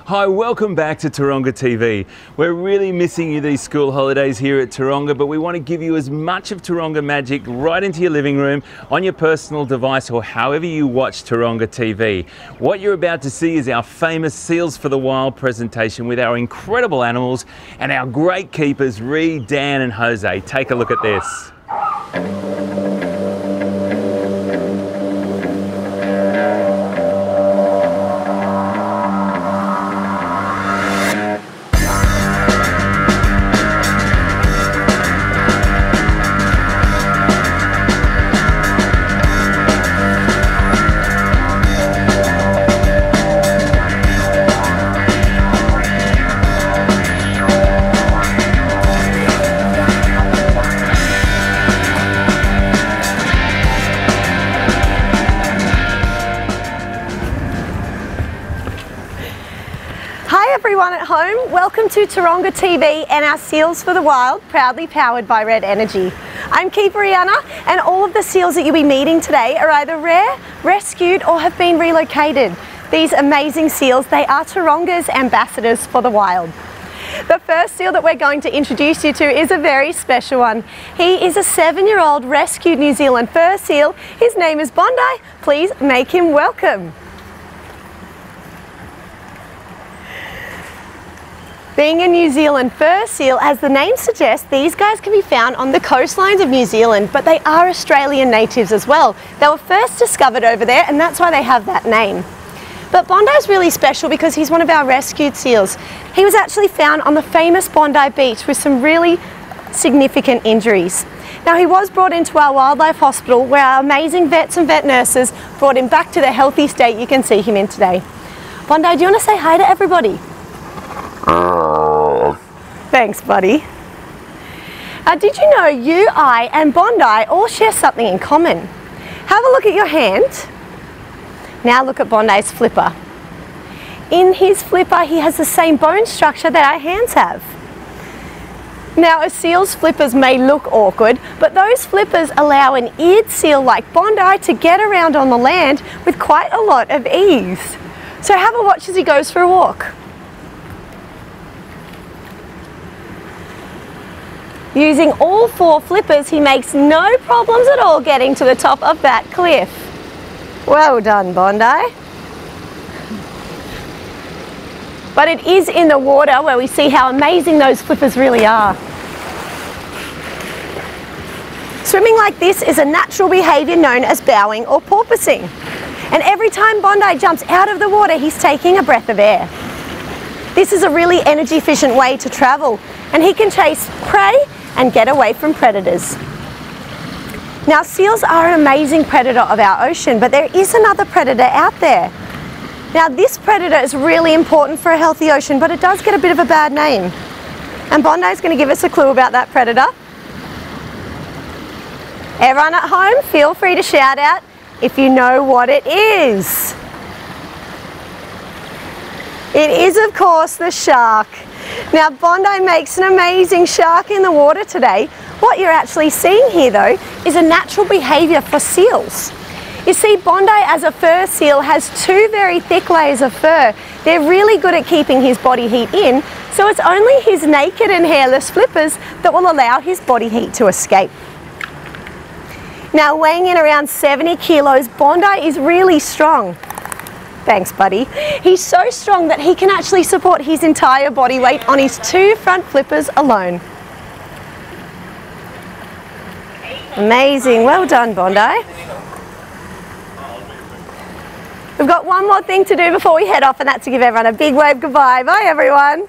Hi, welcome back to Taronga TV. We're really missing you these school holidays here at Taronga, but we want to give you as much of Taronga magic right into your living room, on your personal device, or however you watch Taronga TV. What you're about to see is our famous Seals for the Wild presentation with our incredible animals and our great keepers, Rhi, Dan and Jose. Take a look at this. Everyone at home, welcome to Taronga TV and our Seals for the Wild, proudly powered by Red Energy. I'm Keeper Rhi, and all of the seals that you'll be meeting today are either rare, rescued or have been relocated. These amazing seals, they are Taronga's ambassadors for the wild. The first seal that we're going to introduce you to is a very special one. He is a 7-year-old rescued New Zealand fur seal. His name is Bondi. Please make him welcome. Being a New Zealand fur seal, as the name suggests, these guys can be found on the coastlines of New Zealand, but they are Australian natives as well. They were first discovered over there, and that's why they have that name. But Bondi is really special because he's one of our rescued seals. He was actually found on the famous Bondi beach with some really significant injuries. Now, he was brought into our wildlife hospital where our amazing vets and vet nurses brought him back to the healthy state you can see him in today. Bondi, do you want to say hi to everybody? Thanks, buddy. Did you know you, I and Bondi all share something in common? Have a look at your hand. Now look at Bondi's flipper. In his flipper, he has the same bone structure that our hands have. Now, a seal's flippers may look awkward, but those flippers allow an eared seal like Bondi to get around on the land with quite a lot of ease. So have a watch as he goes for a walk. Using all 4 flippers, he makes no problems at all getting to the top of that cliff. Well done, Bondi. But it is in the water where we see how amazing those flippers really are. Swimming like this is a natural behaviour known as bowing or porpoising. And every time Bondi jumps out of the water, he's taking a breath of air. This is a really energy efficient way to travel, and he can chase prey and get away from predators. Now, seals are an amazing predator of our ocean, but there is another predator out there. Now, this predator is really important for a healthy ocean, but it does get a bit of a bad name. And Bondi is going to give us a clue about that predator. Everyone at home, feel free to shout out if you know what it is. It is, of course, the shark. Now, Bondi makes an amazing shark in the water today. What you're actually seeing here, though, is a natural behaviour for seals. You see, Bondi, as a fur seal, has 2 very thick layers of fur. They're really good at keeping his body heat in, so it's only his naked and hairless flippers that will allow his body heat to escape. Now, weighing in around 70 kilos, Bondi is really strong. Thanks, buddy. He's so strong that he can actually support his entire body weight on his 2 front flippers alone. Amazing. Well done, Bondi. We've got one more thing to do before we head off, and that's to give everyone a big wave goodbye. Bye, everyone.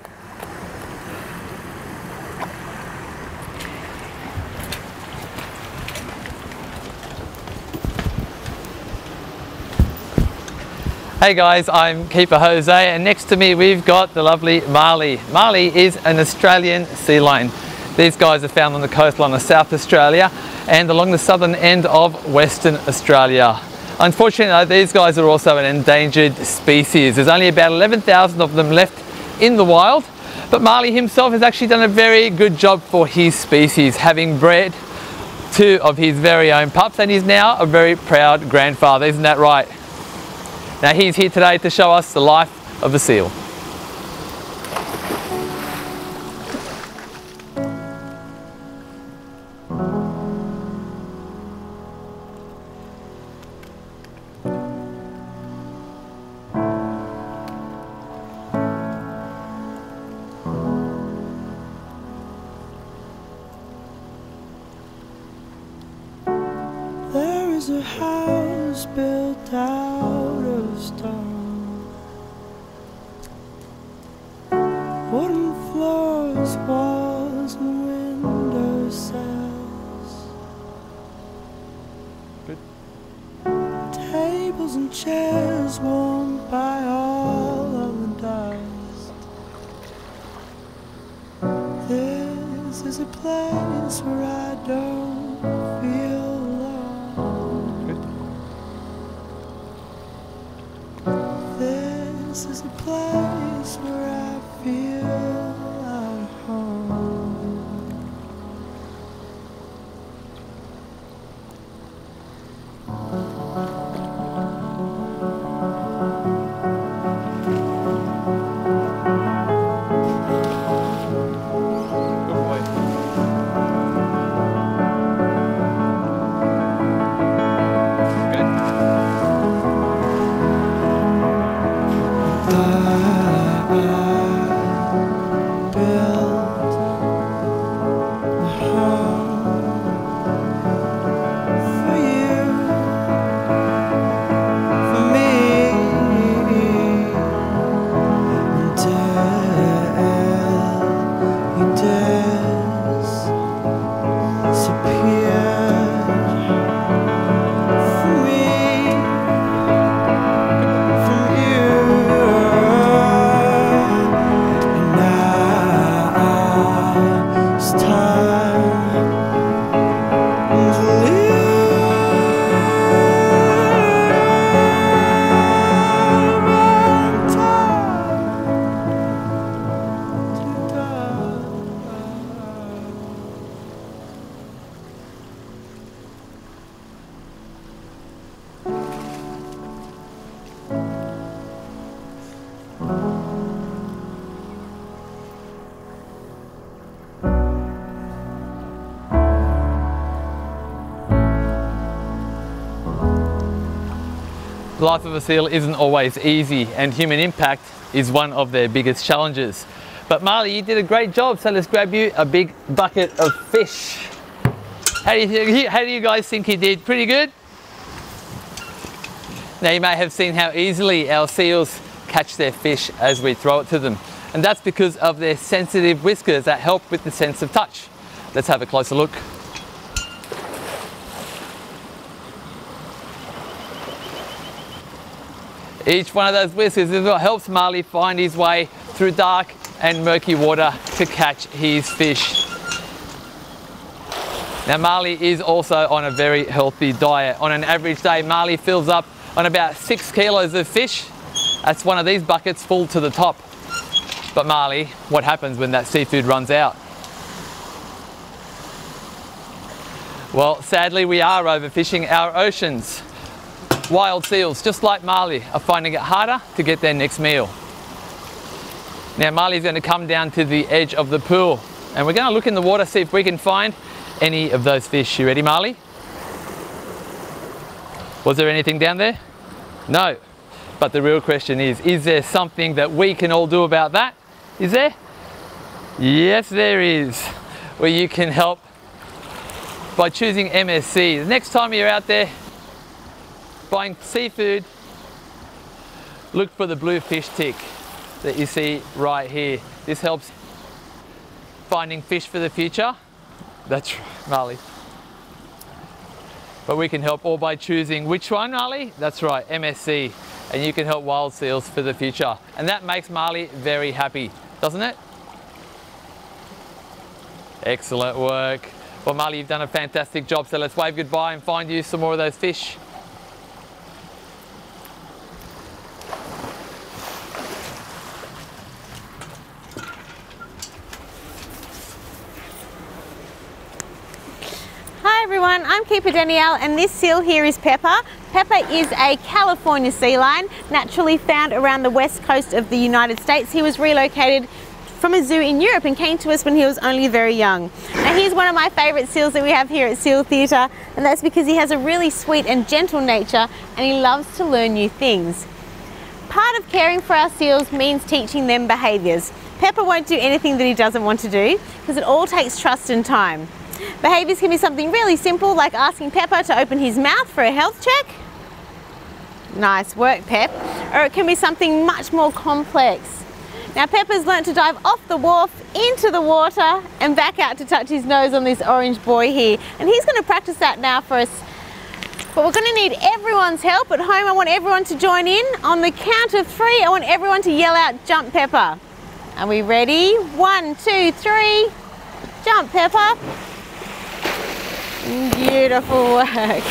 Hey guys, I'm Keeper Jose, and next to me we've got the lovely Marley. Marley is an Australian sea lion. These guys are found on the coastline of South Australia and along the southern end of Western Australia. Unfortunately, these guys are also an endangered species. There's only about 11,000 of them left in the wild, but Marley himself has actually done a very good job for his species, having bred 2 of his very own pups, and he's now a very proud grandfather. Isn't that right? Now he's here today to show us the life of a seal. a house built out of stone, wooden floors, walls and window sills. Good. Tables and chairs warmed by all of the dust. This is a place where I don't feel alone. Good. This is a place where I feel at home. Good boy. Good. The life of a seal isn't always easy, and human impact is one of their biggest challenges. But Marley, you did a great job, so let's grab you a big bucket of fish. How do you guys think you did? Pretty good? Now you may have seen how easily our seals catch their fish as we throw it to them. And that's because of their sensitive whiskers that help with the sense of touch. Let's have a closer look. Each one of those whiskers is what helps Marley find his way through dark and murky water to catch his fish. Now Marley is also on a very healthy diet. On an average day, Marley fills up on about 6 kilos of fish. That's one of these buckets full to the top. But Marley, what happens when that seafood runs out? Well, sadly we are overfishing our oceans. Wild seals, just like Marley, are finding it harder to get their next meal. Now Marley's going to come down to the edge of the pool and we're going to look in the water, see if we can find any of those fish. You ready, Marley? Was there anything down there? No. But the real question is there something that we can all do about that? Is there? Yes, there is. Well, you can help by choosing MSC. The next time you're out there buying seafood, look for the blue fish tick that you see right here. This helps finding fish for the future. That's right, Marley. But we can help all by choosing which one, Marley? That's right, MSC. And you can help wild seals for the future. And that makes Marley very happy, doesn't it? Excellent work. Well, Marley, you've done a fantastic job, so let's wave goodbye and find you some more of those fish. Hi everyone, I'm Keeper Danielle and this seal here is Pepper. Pepper is a California sea lion, naturally found around the west coast of the United States. He was relocated from a zoo in Europe and came to us when he was only very young. Now he's one of my favourite seals that we have here at Seal Theatre, and that's because he has a really sweet and gentle nature and he loves to learn new things. Part of caring for our seals means teaching them behaviours. Pepper won't do anything that he doesn't want to do because it all takes trust and time. Behaviours can be something really simple, like asking Pepper to open his mouth for a health check. Nice work, Pep. Or it can be something much more complex. Now Pepper's learnt to dive off the wharf into the water and back out to touch his nose on this orange buoy here. And he's going to practice that now for us. But we're going to need everyone's help at home. I want everyone to join in. On the count of 3, I want everyone to yell out, "Jump, Pepper." Are we ready? 1, 2, 3. Jump, Pepper. Beautiful work.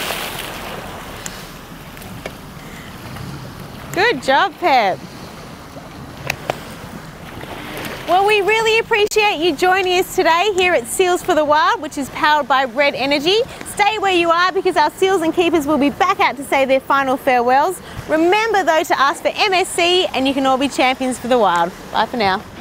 Good job, Pep. Well, we really appreciate you joining us today here at Seals for the Wild, which is powered by Red Energy. Stay where you are because our seals and keepers will be back out to say their final farewells. Remember though to ask for MSC and you can all be champions for the wild. Bye for now.